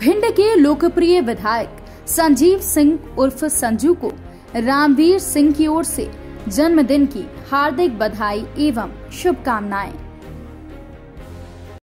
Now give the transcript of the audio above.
भिंड के लोकप्रिय विधायक संजीव सिंह उर्फ संजू को रामवीर सिंह की ओर से जन्मदिन की हार्दिक बधाई एवं शुभकामनाएं।